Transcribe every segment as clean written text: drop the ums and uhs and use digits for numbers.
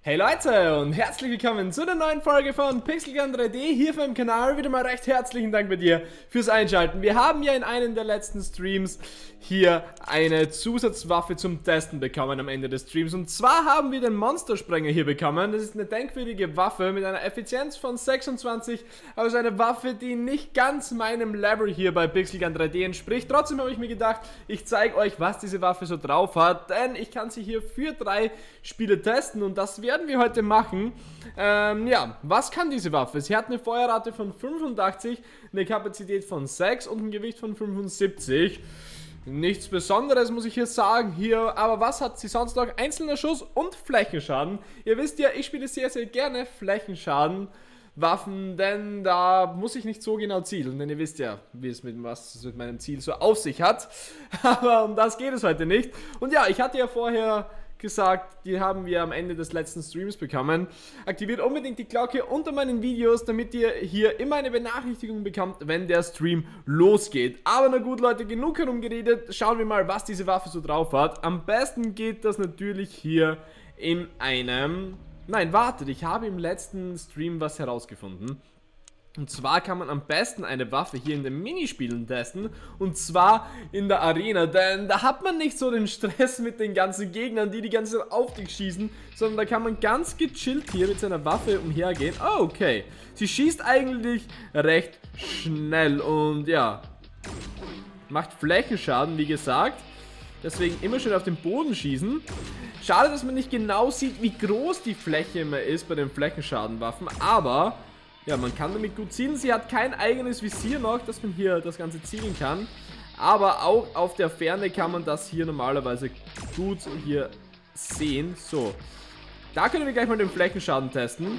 Hey Leute und herzlich willkommen zu der neuen Folge von Pixelgun 3D hier auf meinem Kanal. Wieder mal recht herzlichen Dank bei dir fürs Einschalten. Wir haben ja in einem der letzten Streams hier eine Zusatzwaffe zum Testen bekommen am Ende des Streams. Und zwar haben wir den Monstersprenger hier bekommen. Das ist eine denkwürdige Waffe mit einer Effizienz von 26, also eine Waffe, die nicht ganz meinem Level hier bei Pixelgun 3D entspricht. Trotzdem habe ich mir gedacht, ich zeige euch, was diese Waffe so drauf hat, denn ich kann sie hier für 3 Spiele testen und das werden wir heute machen. Ja, was kann diese Waffe? Sie hat eine Feuerrate von 85, eine Kapazität von 6 und ein Gewicht von 75. Nichts Besonderes, muss ich hier sagen hier, aber was hat sie sonst noch? Einzelner Schuss und Flächenschaden. Ihr wisst ja, ich spiele sehr, sehr gerne Flächenschaden-Waffen, denn da muss ich nicht so genau zielen, denn ihr wisst ja, was es mit meinem Ziel so auf sich hat. Aber um das geht es heute nicht. Und ja, ich hatte ja vorher gesagt, die haben wir am Ende des letzten Streams bekommen. Aktiviert unbedingt die Glocke unter meinen Videos, damit ihr hier immer eine Benachrichtigung bekommt, wenn der Stream losgeht. Aber na gut Leute, genug herumgeredet, schauen wir mal, was diese Waffe so drauf hat. Am besten geht das natürlich hier in einem... Nein, wartet, ich habe im letzten Stream was herausgefunden. Und zwar kann man am besten eine Waffe hier in den Minispielen testen. Und zwar in der Arena. Denn da hat man nicht so den Stress mit den ganzen Gegnern, die ganze Zeit auf dich schießen. Sondern da kann man ganz gechillt hier mit seiner Waffe umhergehen. Oh, okay. Sie schießt eigentlich recht schnell. Und ja, macht Flächenschaden, wie gesagt. Deswegen immer schön auf den Boden schießen. Schade, dass man nicht genau sieht, wie groß die Fläche immer ist bei den Flächenschadenwaffen. Aber... ja, man kann damit gut zielen. Sie hat kein eigenes Visier noch, dass man hier das Ganze zielen kann. Aber auch auf der Ferne kann man das hier normalerweise gut hier sehen. So, da können wir gleich mal den Flächenschaden testen.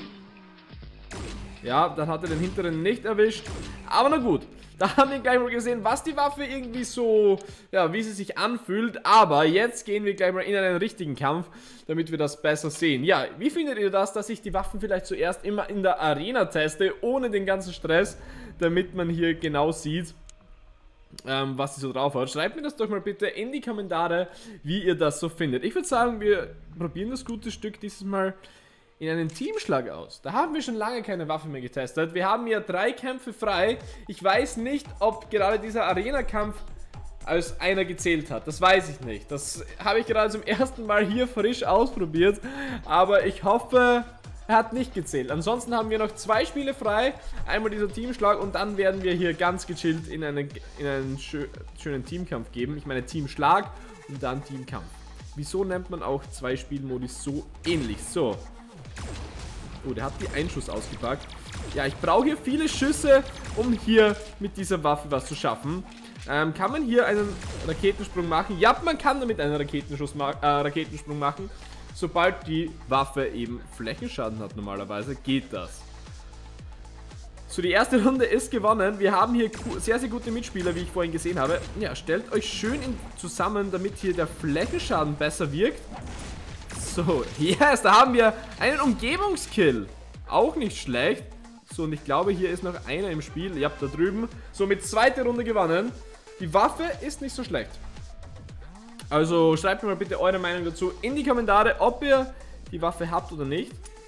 Ja, dann hat er den hinteren nicht erwischt. Aber na gut, da haben wir gleich mal gesehen, was die Waffe irgendwie so, ja, wie sie sich anfühlt. Aber jetzt gehen wir gleich mal in einen richtigen Kampf, damit wir das besser sehen. Ja, wie findet ihr das, dass ich die Waffen vielleicht zuerst immer in der Arena teste, ohne den ganzen Stress, damit man hier genau sieht, was sie so drauf hat? Schreibt mir das doch mal bitte in die Kommentare, wie ihr das so findet. Ich würde sagen, wir probieren das gute Stück dieses Mal in einen Teamschlag aus. Da haben wir schon lange keine Waffe mehr getestet. Wir haben ja 3 Kämpfe frei. Ich weiß nicht, ob gerade dieser Arena-Kampf als einer gezählt hat. Das weiß ich nicht. Das habe ich gerade zum ersten Mal hier frisch ausprobiert. Aber ich hoffe, er hat nicht gezählt. Ansonsten haben wir noch 2 Spiele frei. Einmal dieser Teamschlag und dann werden wir hier ganz gechillt in einen schönen Teamkampf geben. Ich meine Teamschlag und dann Teamkampf. Wieso nennt man auch 2 Spielmodi so ähnlich? So. Oh, der hat die Einschuss ausgepackt. Ja, ich brauche hier viele Schüsse, um hier mit dieser Waffe was zu schaffen. Kann man hier einen Raketensprung machen? Ja, man kann damit einen Raketensprung machen. Sobald die Waffe eben Flächenschaden hat normalerweise, geht das. So, die erste Runde ist gewonnen. Wir haben hier sehr, sehr gute Mitspieler, wie ich vorhin gesehen habe. Ja, stellt euch schön zusammen, damit hier der Flächenschaden besser wirkt. So, yes, da haben wir einen Umgebungskill. Auch nicht schlecht. So, und ich glaube, hier ist noch einer im Spiel. Ja, da drüben. So, mit 2. Runde gewonnen. Die Waffe ist nicht so schlecht. Also, schreibt mir mal bitte eure Meinung dazu in die Kommentare, ob ihr die Waffe habt oder nicht.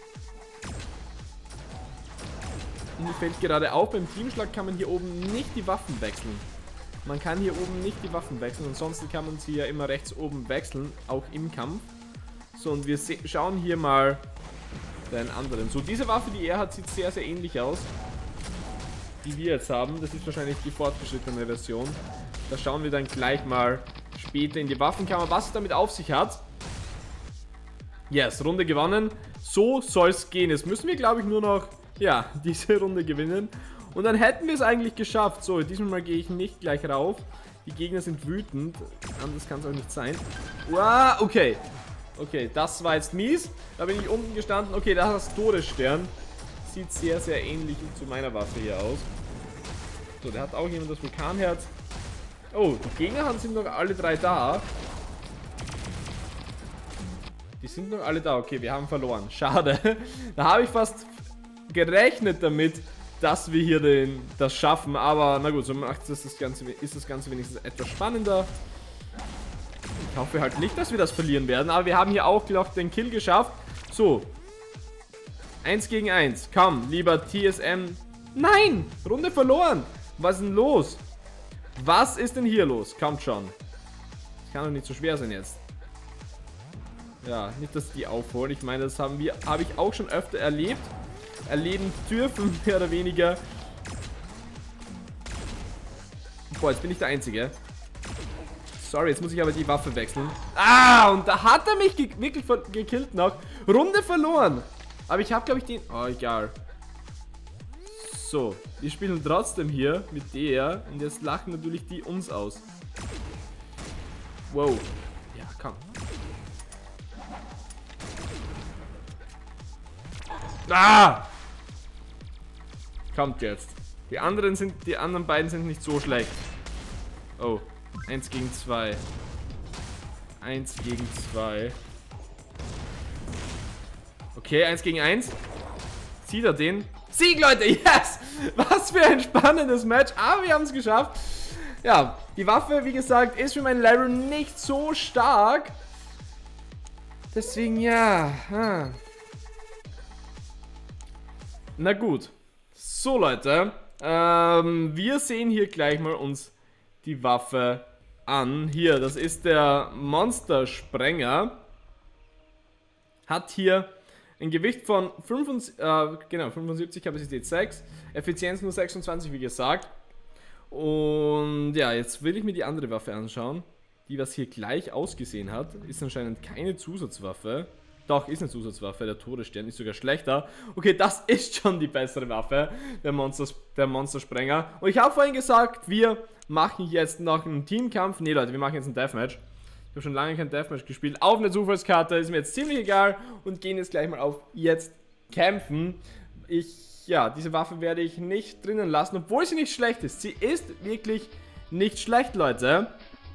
Und mir fällt gerade auf, beim Teamschlag kann man hier oben nicht die Waffen wechseln. Man kann hier oben nicht die Waffen wechseln. Ansonsten kann man sie ja immer rechts oben wechseln, auch im Kampf. So, und wir schauen hier mal den anderen. So, diese Waffe, die er hat, sieht sehr, sehr ähnlich aus, die wir jetzt haben. Das ist wahrscheinlich die fortgeschrittene Version. Da schauen wir dann gleich mal später in die Waffenkammer, was es damit auf sich hat. Yes, Runde gewonnen. So soll es gehen. Jetzt müssen wir, glaube ich, nur noch, ja, diese Runde gewinnen. Und dann hätten wir es eigentlich geschafft. So, diesmal gehe ich nicht gleich rauf. Die Gegner sind wütend. Anders kann es auch nicht sein. Wow, okay. Okay, das war jetzt mies. Da bin ich unten gestanden. Okay, da ist das Todesstern. Sieht sehr, sehr ähnlich zu meiner Waffe hier aus. So, der hat auch jemand das Vulkanherz. Oh, die Gegner sind noch alle 3 da. Die sind noch alle da. Okay, wir haben verloren. Schade. Da habe ich fast gerechnet damit, dass wir hier das schaffen. Aber na gut, so macht das Ganze, ist das Ganze wenigstens etwas spannender. Ich hoffe halt nicht, dass wir das verlieren werden, aber wir haben hier auch noch den Kill geschafft. So, 1 gegen 1. Komm, lieber TSM. Nein! Runde verloren. Was ist denn los? Was ist denn hier los? Kommt schon. Das kann doch nicht so schwer sein jetzt. Ja, nicht, dass die aufholen. Ich meine, das habe ich auch schon öfter erlebt. Erleben dürfen, mehr oder weniger. Boah, jetzt bin ich der Einzige. Sorry, jetzt muss ich aber die Waffe wechseln. Ah, und da hat er mich wirklich gekillt noch. Runde verloren. Aber ich habe, glaube ich, den... Oh, egal. So, wir spielen trotzdem hier mit der. Und jetzt lachen natürlich die uns aus. Wow. Ja, komm. Ah! Kommt jetzt. Die anderen beiden sind nicht so schlecht. Oh. 1 gegen 2. 1 gegen 2. Okay, 1 gegen 1. Sieht er den? Sieg, Leute! Yes! Was für ein spannendes Match. Aber wir haben es geschafft. Ja, die Waffe, wie gesagt, ist für mein Level nicht so stark. Deswegen, ja. Na gut. So, Leute. Wir sehen hier gleich mal uns die Waffe an. Hier, das ist der Monstersprenger. Hat hier ein Gewicht von 75, Kapazität 6, Effizienz nur 26, wie gesagt. Und ja, jetzt will ich mir die andere Waffe anschauen, die was hier gleich ausgesehen hat. Ist anscheinend keine Zusatzwaffe. Doch, ist eine Zusatzwaffe, der Todesstern ist sogar schlechter. Okay, das ist schon die bessere Waffe, der Monstersprenger. Und ich habe vorhin gesagt, wir machen jetzt noch einen Teamkampf. Ne, Leute, wir machen jetzt ein Deathmatch. Ich habe schon lange kein Deathmatch gespielt. Auf eine Zufallskarte, ist mir jetzt ziemlich egal. Und gehen jetzt gleich mal auf jetzt kämpfen. Ja, diese Waffe werde ich nicht drinnen lassen, obwohl sie nicht schlecht ist. Sie ist wirklich nicht schlecht, Leute.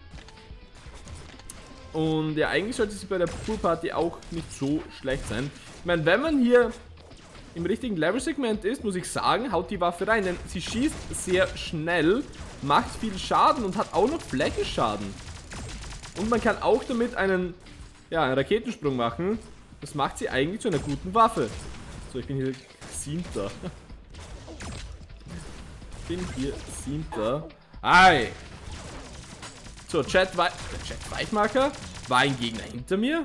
Und ja, eigentlich sollte sie bei der Poolparty auch nicht so schlecht sein. Ich meine, wenn man hier im richtigen Level-Segment ist, muss ich sagen, haut die Waffe rein. Denn sie schießt sehr schnell, macht viel Schaden und hat auch noch Flächenschaden. Und man kann auch damit einen Raketensprung machen. Das macht sie eigentlich zu einer guten Waffe. So, ich bin hier 7. Ich bin hier 7. Ei! So, Chat-Weichmarker. War ein Gegner hinter mir.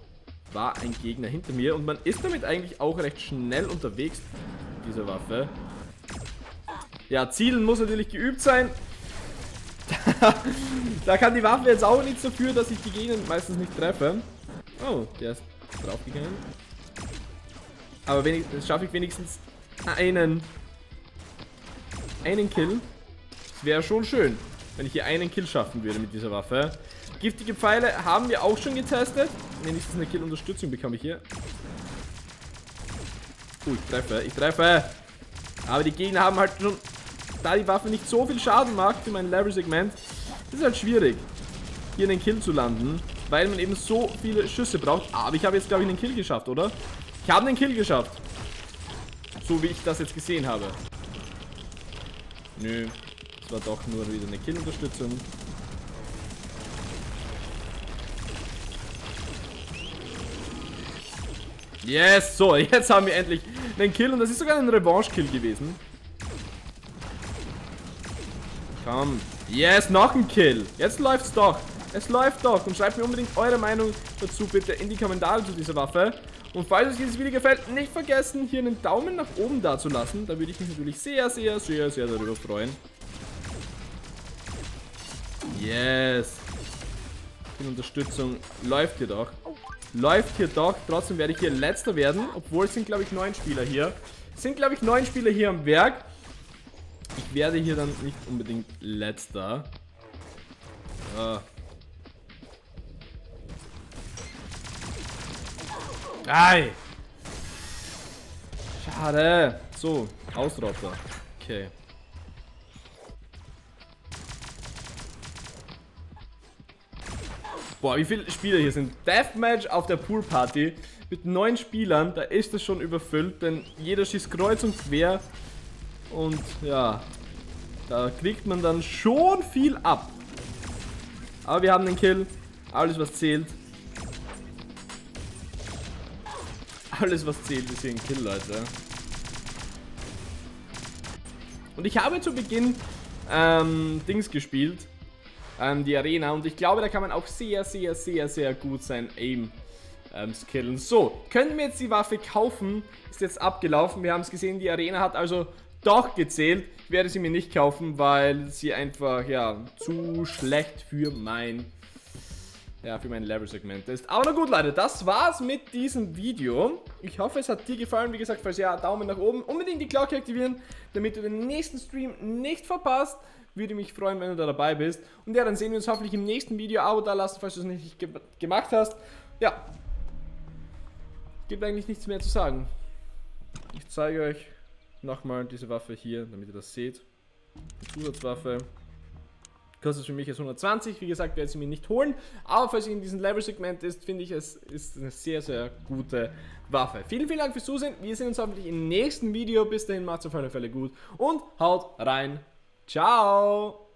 Und man ist damit eigentlich auch recht schnell unterwegs mit dieser Waffe. Ja, zielen muss natürlich geübt sein. Da kann die Waffe jetzt auch nichts dafür, dass ich die Gegner meistens nicht treffe. Oh, der ist draufgegangen. Aber schaffe ich wenigstens einen Kill. Das wäre schon schön, wenn ich hier einen Kill schaffen würde mit dieser Waffe. Giftige Pfeile haben wir auch schon getestet. Wenigstens eine Kill-Unterstützung bekomme ich hier. Ich treffe. Aber die Gegner haben halt schon, da die Waffe nicht so viel Schaden macht für mein Level-Segment, ist halt schwierig, hier einen Kill zu landen, weil man eben so viele Schüsse braucht. Aber ich habe jetzt, glaube ich, einen Kill geschafft, oder? Ich habe einen Kill geschafft. So wie ich das jetzt gesehen habe. Nö. Das war doch nur wieder eine Kill-Unterstützung. Yes, so, jetzt haben wir endlich einen Kill und das ist sogar ein Revanche-Kill gewesen. Komm. Yes, noch ein Kill. Jetzt läuft's doch. Es läuft doch. Und schreibt mir unbedingt eure Meinung dazu bitte in die Kommentare zu dieser Waffe. Und falls euch dieses Video gefällt, nicht vergessen, hier einen Daumen nach oben da zu lassen. Da würde ich mich natürlich sehr, sehr, sehr, sehr darüber freuen. Yes. Die Unterstützung läuft hier doch. Trotzdem werde ich hier Letzter werden. Obwohl es sind, glaube ich, 9 Spieler hier. Es sind, glaube ich, 9 Spieler hier am Werk. Ich werde hier dann nicht unbedingt Letzter. Ei! Schade. So, Ausrotter. Okay. Boah, wie viele Spieler hier sind. Deathmatch auf der Poolparty mit 9 Spielern. Da ist es schon überfüllt, denn jeder schießt kreuz und quer. Und ja, da kriegt man dann schon viel ab. Aber wir haben den Kill. Alles, was zählt. Alles, was zählt, ist hier ein Kill, Leute. Und ich habe zu Beginn Dings gespielt, die Arena. Und ich glaube, da kann man auch sehr, sehr, sehr, sehr gut sein Aim skillen. So, können wir jetzt die Waffe kaufen? Ist jetzt abgelaufen. Wir haben es gesehen, die Arena hat also doch gezählt. Ich werde sie mir nicht kaufen, weil sie einfach, ja, zu schlecht für mein Level-Segment ist. Aber na gut, Leute, das war's mit diesem Video. Ich hoffe, es hat dir gefallen. Wie gesagt, falls ja, Daumen nach oben. Unbedingt die Glocke aktivieren, damit du den nächsten Stream nicht verpasst. Würde mich freuen, wenn du da dabei bist. Und ja, dann sehen wir uns hoffentlich im nächsten Video. Abo da lassen, falls du es nicht gemacht hast. Ja. Gibt eigentlich nichts mehr zu sagen. Ich zeige euch nochmal diese Waffe hier, damit ihr das seht. Die Zusatzwaffe. Kostet für mich jetzt 120. Wie gesagt, werde ich sie mir nicht holen. Aber falls ihr in diesem Level-Segment ist, finde ich, es ist eine sehr, sehr gute Waffe. Vielen, vielen Dank fürs Zusehen. Wir sehen uns hoffentlich im nächsten Video. Bis dahin, macht's auf alle Fälle gut. Und haut rein. Ciao.